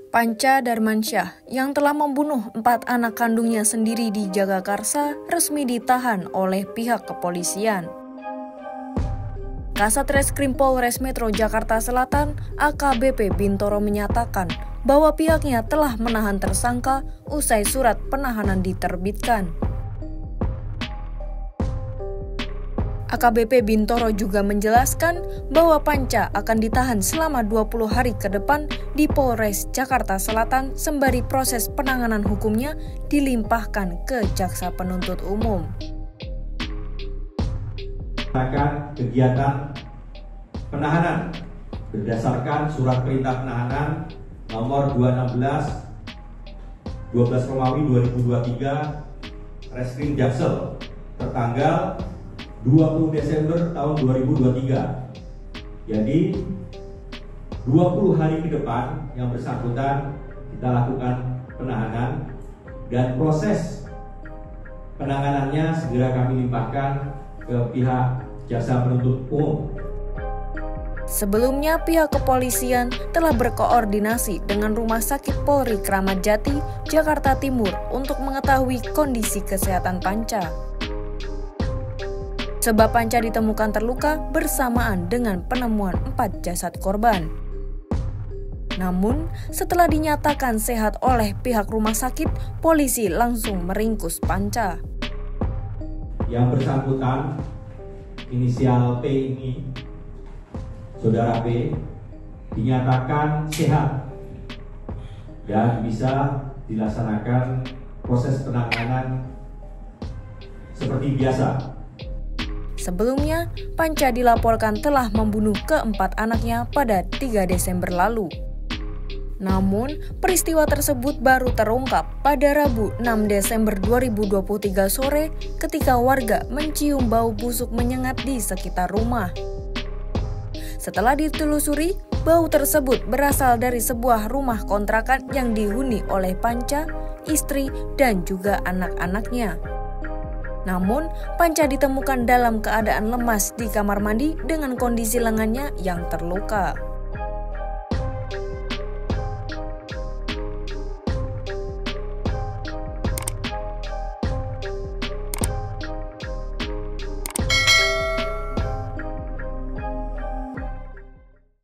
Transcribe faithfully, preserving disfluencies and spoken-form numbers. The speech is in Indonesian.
Panca Darmansyah yang telah membunuh empat anak kandungnya sendiri di Jagakarsa resmi ditahan oleh pihak kepolisian. Kasat Reskrim Polres Metro Jakarta Selatan A K B P Bintoro menyatakan bahwa pihaknya telah menahan tersangka usai surat penahanan diterbitkan. A K B P Bintoro juga menjelaskan bahwa Panca akan ditahan selama dua puluh hari ke depan di Polres Jakarta Selatan sembari proses penanganan hukumnya dilimpahkan ke Jaksa Penuntut Umum. Akan kegiatan penahanan berdasarkan surat perintah penahanan nomor dua enam belas dua belas Romawi dua ribu dua puluh tiga Reskrim Jaksel tertanggal dua puluh Desember tahun dua ribu dua puluh tiga. Jadi dua puluh hari ke depan yang bersangkutan kita lakukan penahanan dan proses penanganannya segera kami limpahkan ke pihak Jaksa Penuntut Umum. Sebelumnya pihak kepolisian telah berkoordinasi dengan Rumah Sakit Polri Kramat Jati, Jakarta Timur untuk mengetahui kondisi kesehatan Panca. Sebab Panca ditemukan terluka bersamaan dengan penemuan empat jasad korban. Namun, setelah dinyatakan sehat oleh pihak rumah sakit, polisi langsung meringkus Panca. Yang bersangkutan, inisial P ini, Saudara P, dinyatakan sehat dan bisa dilaksanakan proses penanganan seperti biasa. Sebelumnya, Panca dilaporkan telah membunuh keempat anaknya pada tiga Desember lalu. Namun, peristiwa tersebut baru terungkap pada Rabu enam Desember dua ribu dua puluh tiga sore ketika warga mencium bau busuk menyengat di sekitar rumah. Setelah ditelusuri, bau tersebut berasal dari sebuah rumah kontrakan yang dihuni oleh Panca, istri, dan juga anak-anaknya. Namun, Panca ditemukan dalam keadaan lemas di kamar mandi dengan kondisi lengannya yang terluka.